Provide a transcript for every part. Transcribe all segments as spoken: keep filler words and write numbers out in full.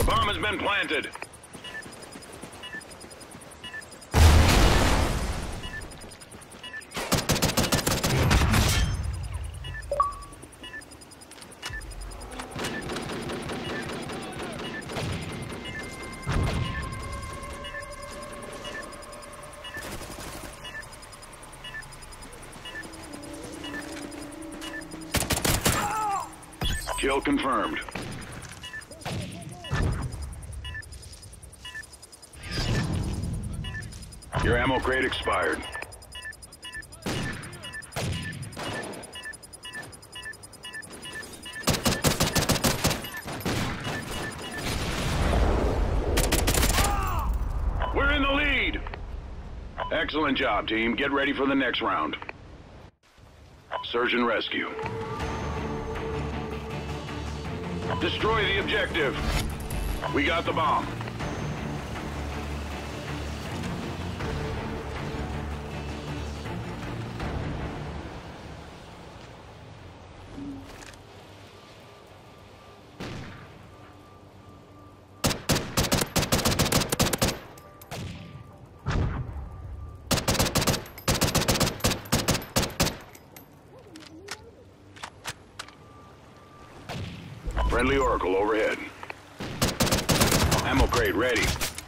Bomb has been planted. Kill confirmed. Your ammo crate expired. We're in the lead! Excellent job, team. Get ready for the next round. Search and rescue. Destroy the objective. We got the bomb. Friendly Oracle overhead. Ammo crate ready.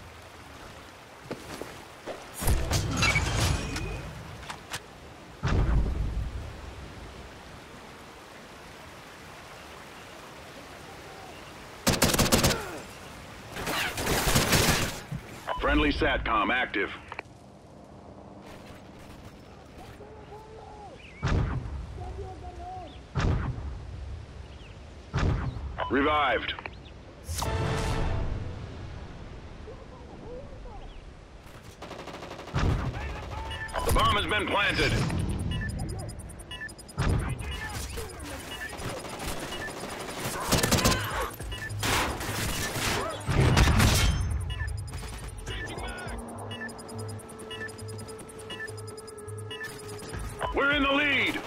Friendly SATCOM active. Revived. The bomb has been planted. We're in the lead.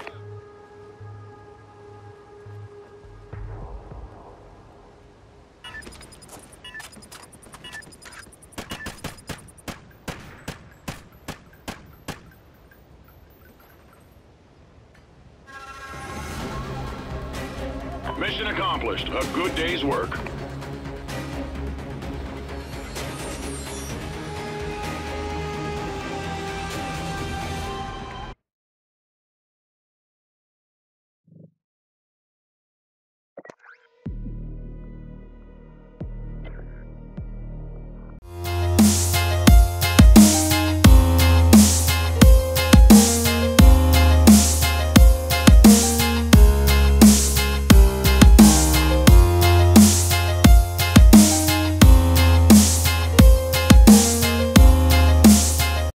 Mission accomplished. A good day's work.